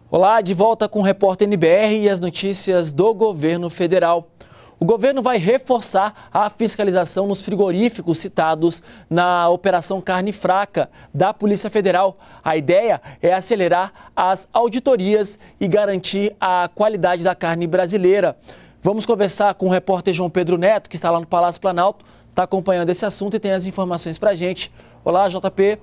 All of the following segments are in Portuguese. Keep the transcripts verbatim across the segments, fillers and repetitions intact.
Olá, de volta com o repórter N B R e as notícias do governo federal. O governo vai reforçar a fiscalização nos frigoríficos citados na Operação Carne Fraca da Polícia Federal. A ideia é acelerar as auditorias e garantir a qualidade da carne brasileira. Vamos conversar com o repórter João Pedro Neto, que está lá no Palácio Planalto, está acompanhando esse assunto e tem as informações para a gente. Olá, J P.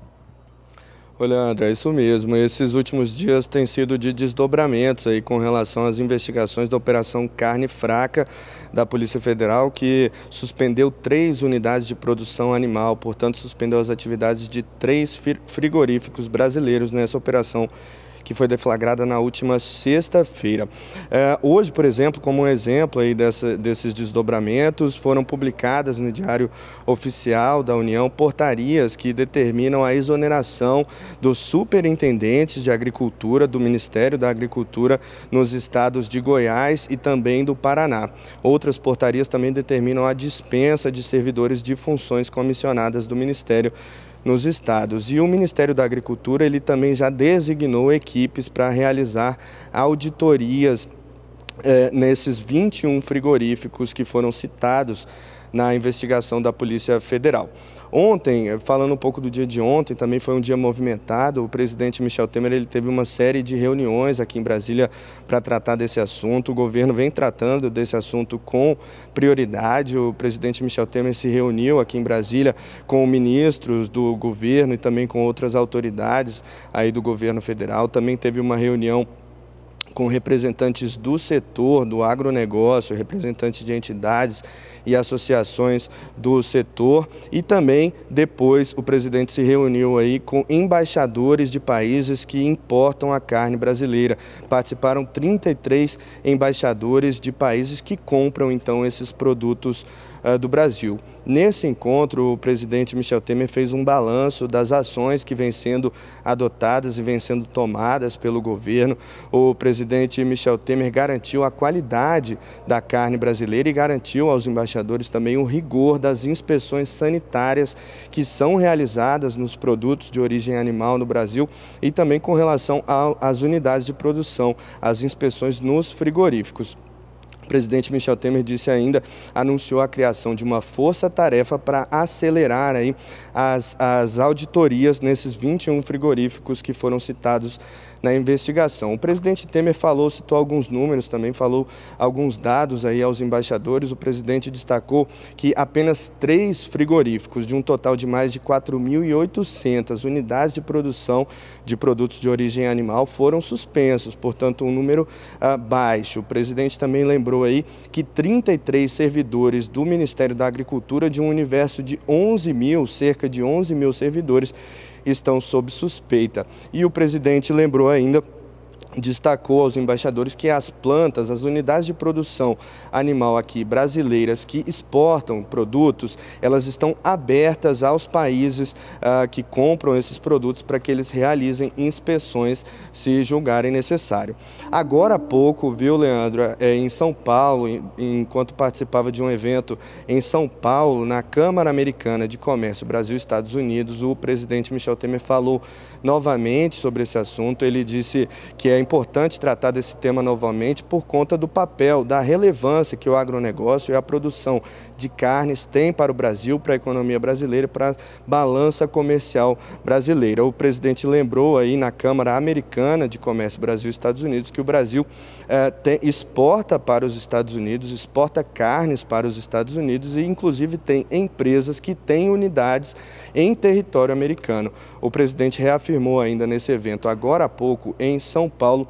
Olha, André, é isso mesmo. Esses últimos dias têm sido de desdobramentos aí com relação às investigações da Operação Carne Fraca da Polícia Federal, que suspendeu três unidades de produção animal, portanto, suspendeu as atividades de três frigoríficos brasileiros nessa operação que foi deflagrada na última sexta-feira. É, hoje, por exemplo, como um exemplo aí dessa, desses desdobramentos, foram publicadas no Diário Oficial da União portarias que determinam a exoneração dos superintendentes de agricultura do Ministério da Agricultura nos estados de Goiás e também do Paraná. Outras portarias também determinam a dispensa de servidores de funções comissionadas do Ministério nos estados. E o Ministério da Agricultura ele também já designou equipes para realizar auditorias eh, nesses vinte e um frigoríficos que foram citados na investigação da Polícia Federal. Ontem, falando um pouco do dia de ontem, também foi um dia movimentado. O presidente Michel Temer ele teve uma série de reuniões aqui em Brasília para tratar desse assunto. O governo vem tratando desse assunto com prioridade. O presidente Michel Temer se reuniu aqui em Brasília com ministros do governo e também com outras autoridades aí do governo federal. Também teve uma reunião com representantes do setor, do agronegócio, representantes de entidades e associações do setor, e também depois o presidente se reuniu aí com embaixadores de países que importam a carne brasileira. Participaram trinta e três embaixadores de países que compram então esses produtos uh, do Brasil. Nesse encontro, o presidente Michel Temer fez um balanço das ações que vêm sendo adotadas e vêm sendo tomadas pelo governo. O presidente Michel Temer garantiu a qualidade da carne brasileira e garantiu aos embaixadores também o rigor das inspeções sanitárias que são realizadas nos produtos de origem animal no Brasil e também com relação às unidades de produção, as inspeções nos frigoríficos. O presidente Michel Temer disse ainda, anunciou a criação de uma força-tarefa para acelerar aí as, as auditorias nesses vinte e um frigoríficos que foram citados na investigação. O presidente Temer falou, citou alguns números, também falou alguns dados aí aos embaixadores. O presidente destacou que apenas três frigoríficos, de um total de mais de quatro mil e oitocentas unidades de produção de produtos de origem animal, foram suspensos, portanto, um número uh, baixo. O presidente também lembrou aí que trinta e três servidores do Ministério da Agricultura, de um universo de onze mil, cerca de onze mil servidores, estão sob suspeita. E o presidente lembrou ainda, destacou aos embaixadores que as plantas, as unidades de produção animal aqui brasileiras que exportam produtos, elas estão abertas aos países uh, que compram esses produtos para que eles realizem inspeções se julgarem necessário. Agora há pouco, viu, Leandro, é, em São Paulo, em, enquanto participava de um evento em São Paulo, na Câmara Americana de Comércio Brasil-Estados Unidos, o presidente Michel Temer falou novamente sobre esse assunto. Ele disse que é importante tratar desse tema novamente por conta do papel, da relevância que o agronegócio e a produção de carnes têm para o Brasil, para a economia brasileira, para a balança comercial brasileira. O presidente lembrou aí na Câmara Americana de Comércio Brasil-Estados Unidos que o Brasil eh, tem, exporta para os Estados Unidos, exporta carnes para os Estados Unidos e inclusive tem empresas que têm unidades em território americano. O presidente reafirmou ainda nesse evento, agora há pouco, em São Paulo,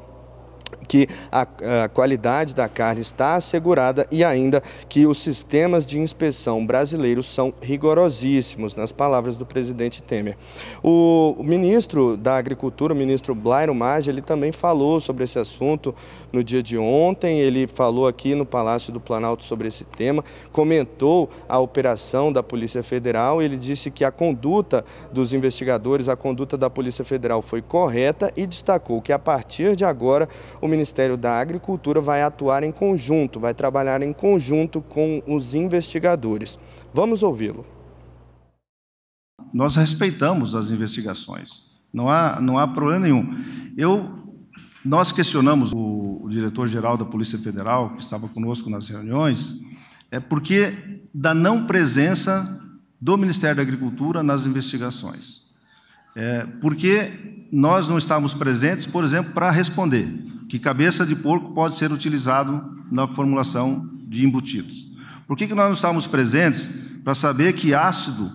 que a, a qualidade da carne está assegurada e ainda que os sistemas de inspeção brasileiros são rigorosíssimos, nas palavras do presidente Temer. O, o ministro da Agricultura, o ministro Blairo Maggi, ele também falou sobre esse assunto no dia de ontem. Ele falou aqui no Palácio do Planalto sobre esse tema, comentou a operação da Polícia Federal. Ele disse que a conduta dos investigadores, a conduta da Polícia Federal foi correta e destacou que a partir de agora o Ministério da Agricultura vai atuar em conjunto, vai trabalhar em conjunto com os investigadores. Vamos ouvi-lo. Nós respeitamos as investigações, não há, não há problema nenhum. Eu Nós questionamos o, o diretor-geral da Polícia Federal, que estava conosco nas reuniões, é porque da não presença do Ministério da Agricultura nas investigações. É, porque nós não estávamos presentes, por exemplo, para responder que cabeça de porco pode ser utilizado na formulação de embutidos. Por que que nós não estávamos presentes para saber que ácido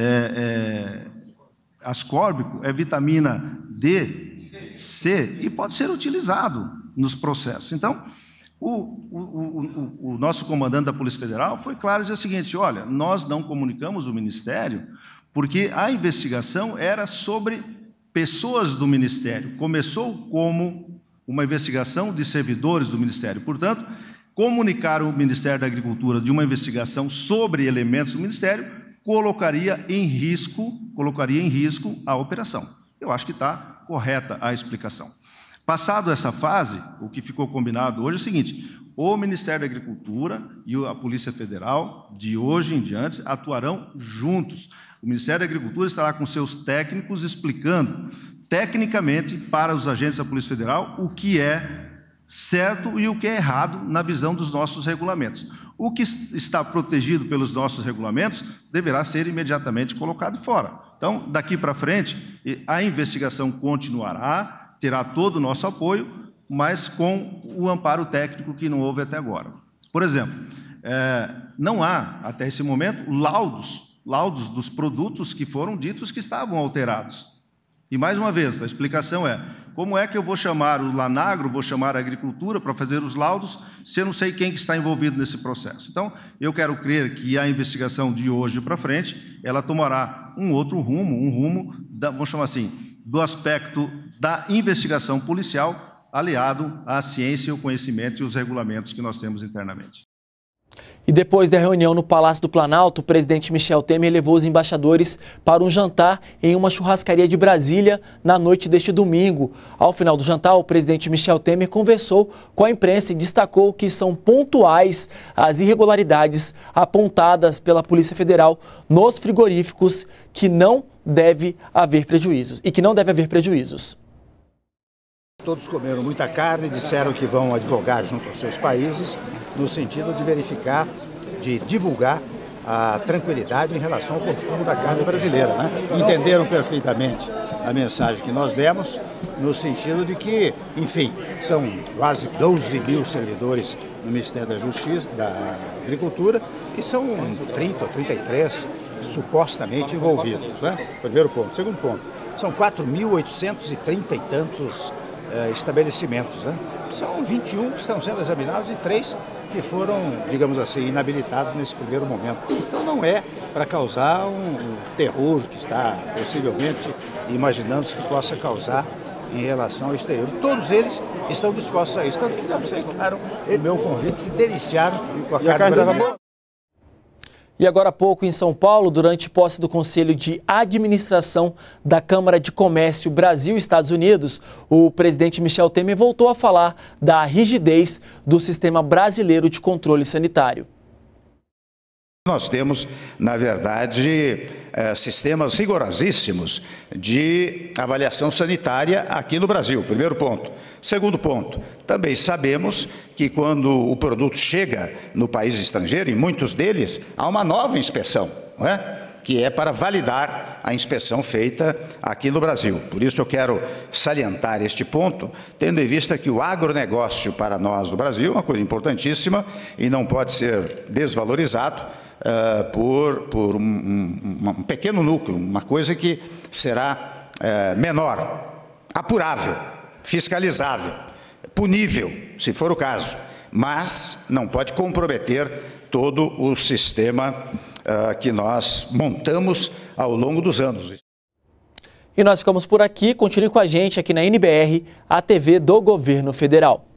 é, é, ascórbico é vitamina D, C e pode ser utilizado nos processos? Então, o, o, o, o nosso comandante da Polícia Federal foi claro e disse o seguinte: olha, nós não comunicamos o Ministério porque a investigação era sobre pessoas do Ministério. Começou como uma investigação de servidores do Ministério. Portanto, comunicar o Ministério da Agricultura de uma investigação sobre elementos do Ministério colocaria em risco, colocaria em risco a operação. Eu acho que está correta a explicação. Passado essa fase, o que ficou combinado hoje é o seguinte: o Ministério da Agricultura e a Polícia Federal, de hoje em diante, atuarão juntos. O Ministério da Agricultura estará com seus técnicos explicando tecnicamente para os agentes da Polícia Federal o que é certo e o que é errado na visão dos nossos regulamentos. O que está protegido pelos nossos regulamentos deverá ser imediatamente colocado fora. Então, daqui para frente, a investigação continuará, terá todo o nosso apoio, mas com o amparo técnico que não houve até agora. Por exemplo, é, não há, até esse momento, laudos, laudos dos produtos que foram ditos que estavam alterados. E, mais uma vez, a explicação é: como é que eu vou chamar o Lanagro, vou chamar a Agricultura para fazer os laudos, se eu não sei quem que está envolvido nesse processo? Então, eu quero crer que a investigação de hoje para frente, ela tomará um outro rumo, um rumo, da, vamos chamar assim, do aspecto da investigação policial, aliado à ciência, o conhecimento e os regulamentos que nós temos internamente. E depois da reunião no Palácio do Planalto, o presidente Michel Temer levou os embaixadores para um jantar em uma churrascaria de Brasília na noite deste domingo. Ao final do jantar, o presidente Michel Temer conversou com a imprensa e destacou que são pontuais as irregularidades apontadas pela Polícia Federal nos frigoríficos, que não deve haver prejuízos e que não deve haver prejuízos. Todos comeram muita carne, disseram que vão advogar junto aos seus países, no sentido de verificar, de divulgar a tranquilidade em relação ao consumo da carne brasileira, né? Entenderam perfeitamente a mensagem que nós demos, no sentido de que, enfim, são quase doze mil servidores no Ministério da Justiça, da Agricultura, e são trinta ou trinta e três supostamente envolvidos, né? Primeiro ponto. Segundo ponto, são quatro mil oitocentos e trinta e tantos Uh, estabelecimentos, né? São vinte e um que estão sendo examinados e três que foram, digamos assim, inabilitados nesse primeiro momento. Então não é para causar um, um terror que está possivelmente imaginando-se que possa causar em relação ao exterior. Todos eles estão dispostos a isso, tanto que aceitaram o meu convite, se deliciaram com a carne brasileira. E agora há pouco, em São Paulo, durante posse do Conselho de Administração da Câmara de Comércio Brasil-Estados Unidos, o presidente Michel Temer voltou a falar da rigidez do sistema brasileiro de controle sanitário. Nós temos, na verdade, sistemas rigorosíssimos de avaliação sanitária aqui no Brasil, primeiro ponto. Segundo ponto, também sabemos que quando o produto chega no país estrangeiro, em muitos deles, há uma nova inspeção, não é? Que é para validar a inspeção feita aqui no Brasil. Por isso eu quero salientar este ponto, tendo em vista que o agronegócio para nós do Brasil é uma coisa importantíssima e não pode ser desvalorizado Uh, por, por um, um, um pequeno núcleo, uma coisa que será uh, menor, apurável, fiscalizável, punível, se for o caso, mas não pode comprometer todo o sistema uh, que nós montamos ao longo dos anos. E nós ficamos por aqui. Continue com a gente aqui na N B R, a T V do Governo Federal.